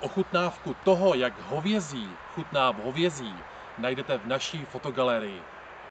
Ochutnávku toho, jak hovězí chutná v hovězí, najdete v naší fotogalerii.